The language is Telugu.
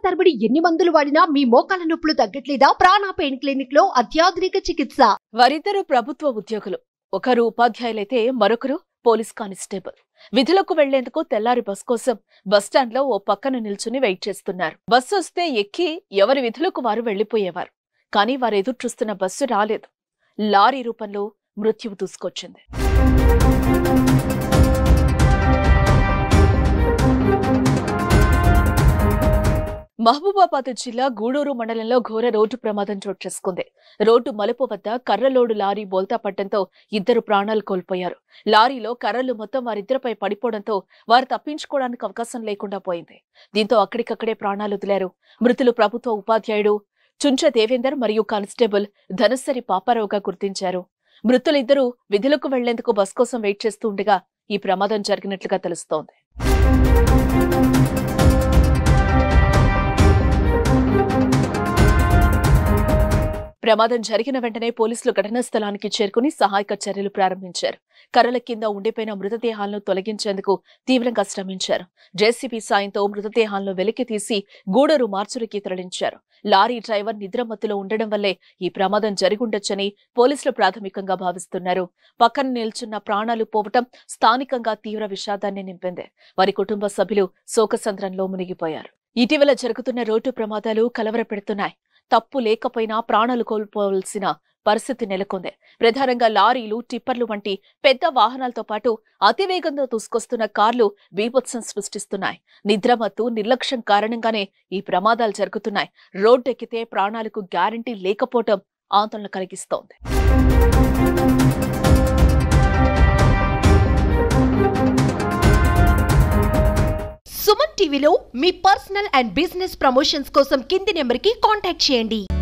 తరబడి ఎన్ని మందులు వాడినా మీ మోకాల నొప్పులు తగ్గట్లేదా? ప్రాణ పెయిన్ క్లినిక్ లో అత్యాధునిక చికిత్స. వారిద్దరూ ప్రభుత్వ ఉద్యోగులు. ఒకరు ఉపాధ్యాయులైతే మరొకరు పోలీస్ కానిస్టేబుల్. విధులకు వెళ్లేందుకు తెల్లారి బస్ కోసం బస్టాండ్లో ఓ పక్కన నిల్చుని వెయిట్ చేస్తున్నారు. బస్సు వస్తే ఎక్కి ఎవరి విధులకు వారు వెళ్లిపోయేవారు. కానీ వారు ఎదురు చూస్తున్న బస్సు రాలేదు. లారీ రూపంలో మృత్యువు దూసుకొచ్చింది. మహబూబాబాద్ జిల్లా గూడూరు మండలంలో ఘోర రోడ్డు ప్రమాదం చోటు చేసుకుంది. రోడ్డు మలుపు వద్ద కర్రలోడు లారీ బోల్తా పట్టడంతో ఇద్దరు ప్రాణాలు కోల్పోయారు. లారీలో కర్రలు మొత్తం వారిద్దరిపై పడిపోవడంతో వారు తప్పించుకోవడానికి అవకాశం లేకుండా పోయింది. దీంతో అక్కడికక్కడే ప్రాణాలు వదిలారు. మృతులు ప్రభుత్వ ఉపాధ్యాయుడు చుంచ దేవేందర్ మరియు కానిస్టేబుల్ ధనస్సరి పాపారావుగా గుర్తించారు. మృతులిద్దరూ విధులకు వెళ్లేందుకు బస్ కోసం వెయిట్ చేస్తూ ఉండగా ఈ ప్రమాదం జరిగినట్లుగా తెలుస్తోంది. ప్రమాదం జరిగిన వెంటనే పోలీసులు ఘటనా స్థలానికి చేరుకుని సహాయక చర్యలు ప్రారంభించారు. కర్రల కింద ఉండిపోయిన మృతదేహాలను తొలగించేందుకు తీవ్రంగా శ్రమించారు. జేసీబీ సాయంతో మృతదేహాలను వెలికి తీసి గూడూరు మార్చురికి తరలించారు. లారీ డ్రైవర్ నిద్రమత్తులో ఉండడం వల్లే ఈ ప్రమాదం జరిగుండొచ్చని పోలీసులు ప్రాథమికంగా భావిస్తున్నారు. పక్కన నిల్చున్న ప్రాణాలు పోవటం స్థానికంగా తీవ్ర విషాదాన్ని నింపింది. వారి కుటుంబ సభ్యులు శోకసంద్రంలో మునిగిపోయారు. ఇటీవల జరుగుతున్న రోడ్డు ప్రమాదాలు కలవరపెడుతున్నాయి. తప్పు లేకపోయినా ప్రాణాలు కోల్పోవలసిన పరిస్థితి నెలకొంది. ప్రధానంగా లారీలు, టిప్పర్లు వంటి పెద్ద వాహనాలతో పాటు అతివేగంతో దూసుకొస్తున్న కార్లు బీభత్సం సృష్టిస్తున్నాయి. నిద్రమత్తు, నిర్లక్ష్యం కారణంగానే ఈ ప్రమాదాలు జరుగుతున్నాయి. రోడ్డెక్కితే ప్రాణాలకు గ్యారంటీ లేకపోవటం ఆందోళన కలిగిస్తోంది. సుమన్ టీవీలో మీ పర్సనల్ అండ్ బిజినెస్ ప్రమోషన్స్ కోసం కింది నెంబర్కి కాంటాక్ట్ చేయండి.